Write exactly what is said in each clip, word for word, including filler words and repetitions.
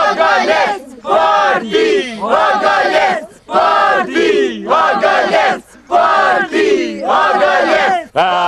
Agales! Parti! Agales! Parti! Agales! Parti! Agales!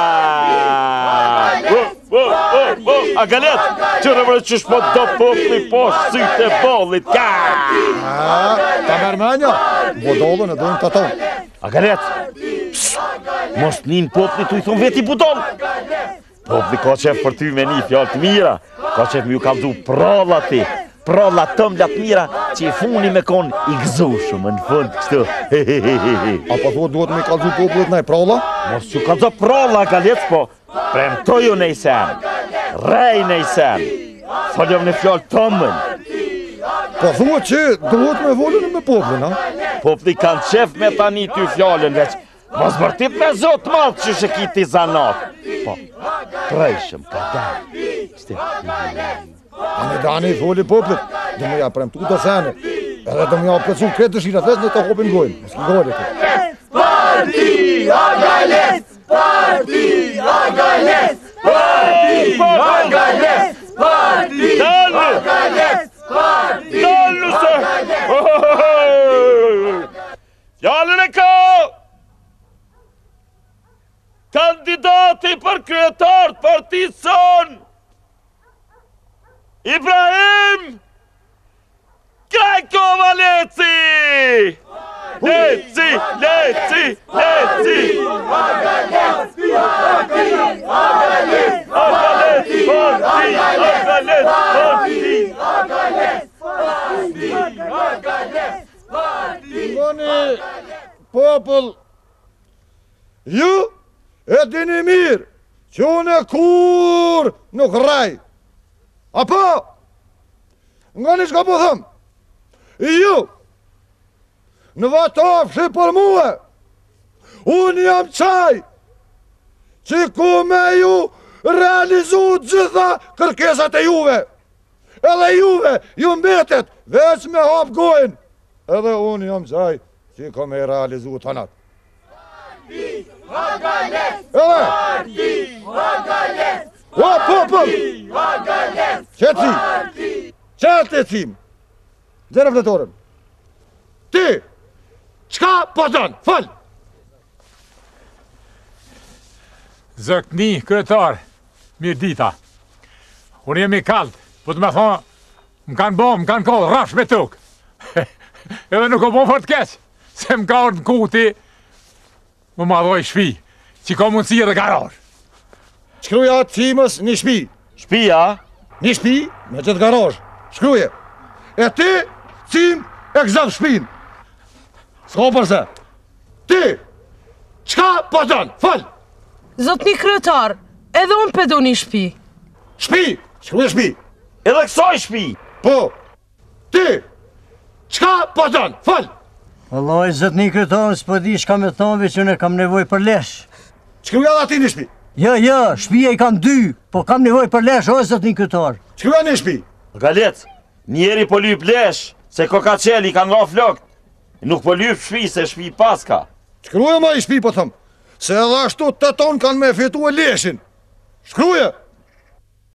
Agales! Qërë vërë që shpo do popli po sytë e bollit! Ta mërmenja, budollën e dojnë të tonë. Agales! Mos njën popli të i thonë veti budollë! Popli ka qef për ty me një fjallë të mira, ka qef me ju kaldu pralla ti, pralla tëmla të mira, që i funi me konë i gëzushëm në fund kështu. A pa thot duhet me kaldu poplit në e pralla? Mos që kaldu pralla, Galec, po premtoju në i sen, rej në i sen, foljom në fjallë tëmën. Po thua që duhet me volën me poplin, ha? Popli kanë qef me tani ty fjallën veç, mos vërtit me zotë malë që shë kiti zanat. Po, prejshëm, ka dani. A me dani i tholi poplit, dhe me ja premtu të sene, edhe dhe me ja plecu kretë dëshirat veç në të hopin gojnë. Mos ki gojnë të. Parti! Agales! Parti! Agales! Parti! Agales! Parti! Agales! Parti! Dallu se! Fjallën e ka! Kandidati për kryetar të partisë son, Ibrahim Krajkova Leci! Leci, Leci, Leci! Agales! Parti! Agales, Agales! parti, Agales, parti! Agales! Parti! Agales! Parti! Ngoni popull, ju e dini mirë që unë e kur nuk raj. Apo, nga një shka po thëmë, ju, në vatafshi për muhe, unë jam qaj, që ku me ju realizu gjitha kërkesat e juve. Edhe juve, ju mbetet, veç me hap gojnë, edhe unë jam qaj, që ku me realizu të natë. Agales! Edhe, Parti! Agales! o popull, Agales! qëtësi, qëtësim, zërë fletorën, ti, qka po dënë, fal? Zëktni, kryetar, mirë dita. Unë jemi kaldë, po të me thonë, më kanë bo, më kanë kohë, rafsh me tukë. Edhe nuk o bo fort keq, se më ka orë në kuti, më madhoj shpi, që ka mundësi edhe garaj. Shkruja cimës një shpi. Shpia? Një shpi me gjithë garaj. Shkruje. E ti, cim e këzëm shpin. S'ko përse. Ti, qka po dënë, fal? Zotni kryetar, edhe unë pedu një shpi. Shpi, shkruje shpi. Edhe kësoj shpi? Po, ti, qka po dënë, fal? Vëlloj, zotni kryetar, s'po di shka me thonë, që ne kam nevoj për lesh. Shkruja dhe ati një shpi. Jo, jo, shpia i kam dy, po kam nevoj për lesh, o zotni kryetar. Shkruja një shpi. Galec, njeri po lyp lesh, se koka qeli ka nga flokt. Nuk po lyp shpi, se shpi paska. Shkruja ma i shpi, po thëmë, se edhe ashtu të tonë kanë me fitu e leshin. Shkruja.